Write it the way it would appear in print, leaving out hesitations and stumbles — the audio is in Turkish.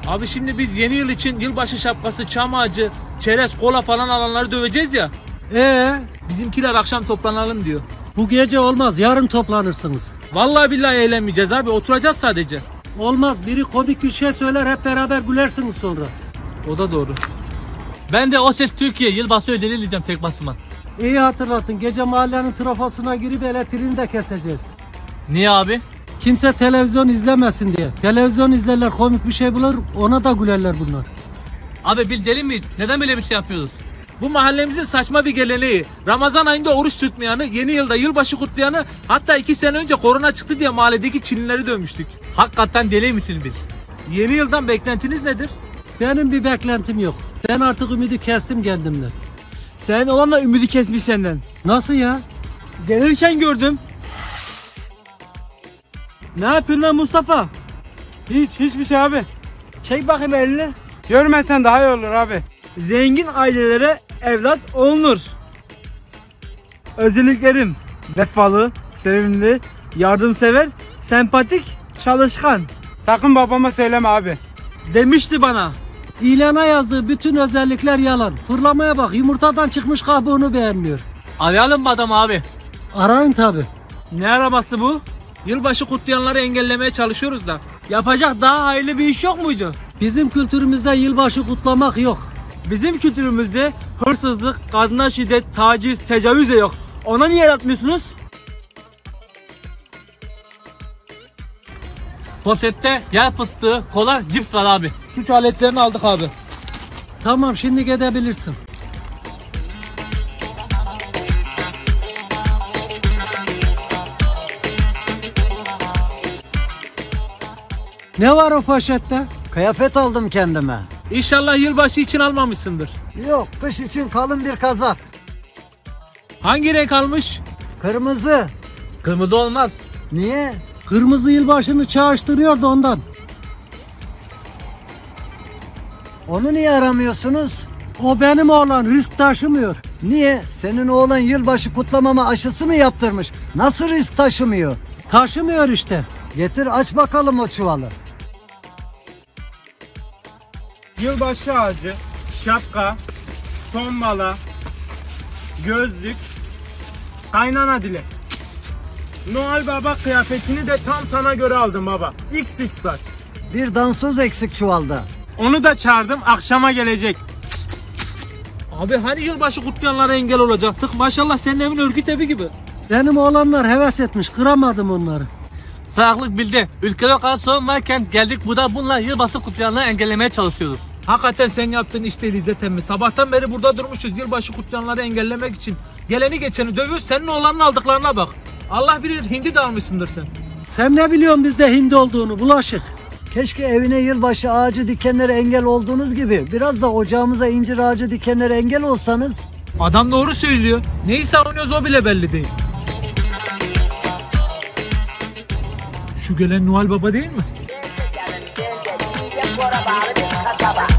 Abi şimdi biz yeni yıl için yılbaşı şapkası, çam ağacı, çerez, kola falan alanları döveceğiz ya. Bizimkiler akşam toplanalım diyor. Bu gece olmaz, yarın toplanırsınız. Vallahi billahi eğlenmeyeceğiz abi, oturacağız sadece. Olmaz, biri komik bir şey söyler, hep beraber gülersiniz sonra. O da doğru. Ben de O Ses Türkiye yılbaşı ödeli diyeceğim tek basıma. İyi hatırlattın, gece mahallenin trafosuna girip elektriğini de keseceğiz. Niye abi? Kimse televizyon izlemesin diye. Televizyon izlerler, komik bir şey bulur, ona da gülerler bunlar. Abi biz deli miyiz? Neden böyle bir şey yapıyoruz? Bu mahallemizin saçma bir geleneği. Ramazan ayında oruç tutmayanı, yeni yılda yılbaşı kutlayanı, hatta 2 sene önce korona çıktı diye mahalledeki Çinlileri dövmüştük. Hakikaten deli misiniz biz? Yeni yıldan beklentiniz nedir? Benim bir beklentim yok. Ben artık ümidi kestim kendimden. Sen olanla ümidi kesmiş senden. Nasıl ya? Gelirken gördüm. Ne yapıyorsun lan Mustafa? Hiçbir şey abi. Çek bakayım elini. Görmesen daha iyi olur abi. Zengin ailelere evlat olunur. Özelliklerim: vefalı, sevimli, yardımsever, sempatik, çalışkan. Sakın babama söyleme abi. Demişti bana. İlana yazdığı bütün özellikler yalan. Fırlamaya bak, yumurtadan çıkmış kabuğunu beğenmiyor. Arayalım mı adam abi? Arayın tabi. Ne arabası bu? Yılbaşı kutlayanları engellemeye çalışıyoruz da. Yapacak daha hayırlı bir iş yok muydu? Bizim kültürümüzde yılbaşı kutlamak yok. Bizim kültürümüzde hırsızlık, kadına şiddet, taciz, tecavüz de yok. Ona niye yaratmıyorsunuz? Posette yer fıstığı, kola, cips var abi. Suç aletlerini aldık abi. Tamam, şimdi gidebilirsin. Ne var o poşette? Kıyafet aldım kendime. İnşallah yılbaşı için almamışsındır. Yok, kış için kalın bir kazak. Hangi renk almış? Kırmızı. Kırmızı olmaz. Niye? Kırmızı yılbaşını çağrıştırıyor da ondan. Onu niye aramıyorsunuz? O benim oğlan, risk taşımıyor. Niye? Senin oğlan yılbaşı kutlamama aşısı mı yaptırmış? Nasıl risk taşımıyor? Taşımıyor işte. Getir aç bakalım o çuvalı. Yılbaşı ağacı, şapka, tombala, gözlük, kaynana dili. Noel Baba kıyafetini de tam sana göre aldım baba. XX saç. Bir dansöz eksik çuvalda. Onu da çağırdım, akşama gelecek. Abi hani yılbaşı kutlayanlara engel olacaktık? Maşallah senin evin örgüt evi gibi. Benim oğlanlar heves etmiş, kıramadım onları. Sağlıklık bildi. Ülkede o kadar sorun varken geldik burada bununla yılbaşı kutlayanları engellemeye çalışıyoruz. Hakikaten sen yaptığın iş değil İzzet emmi. Sabahtan beri burada durmuşuz yılbaşı kutlayanları engellemek için. Geleni geçeni dövüyoruz, senin oğlanın aldıklarına bak. Allah bilir hindi de almışsındır sen. Sen ne biliyorsun bizde hindi olduğunu, bulaşık. Keşke evine yılbaşı ağacı dikenlere engel olduğunuz gibi biraz da ocağımıza incir ağacı dikenlere engel olsanız. Adam doğru söylüyor. Neyi savunuyoruz o bile belli değil. Şu gelen Noel Baba değil mi?